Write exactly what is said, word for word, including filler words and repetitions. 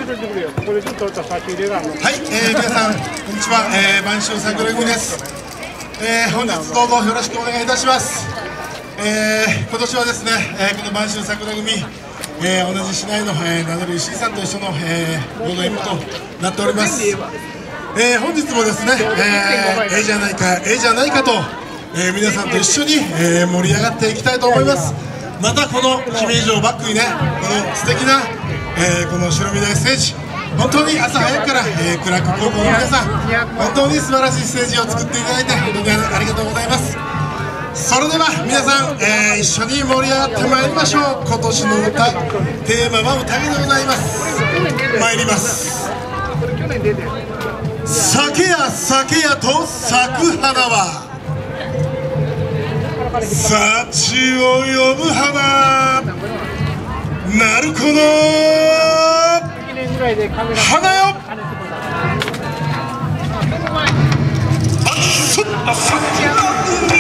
れてくれよ。これちょっと差し入れがあるの。 はい、えー、皆さんこんにちは、えー、播州桜組です。えー、本日どうぞよろしくお願いいたします。えー、今年はですね、えー、この播州桜組、えー、同じ市内の、えー、名乗る石井さんと一緒の、えー、合同演舞となっております。えー、本日もですね、えー、ええじゃないかええじゃないかと、えー、皆さんと一緒に、えー、盛り上がっていきたいと思います。またこの姫路城をバックにね、この素敵な、えー、この白身台ステージ、本当に朝早くから、えー、クラック高校の皆さん、本当に素晴らしいステージを作っていただいて本当にありがとうございます。それでは皆さん、えー、一緒に盛り上がってまいりましょう。今年の歌、テーマは宴でございます。参ります。酒や酒やと咲く花は幸を呼ぶ花、鳴子の花よ。あっそっあっそっ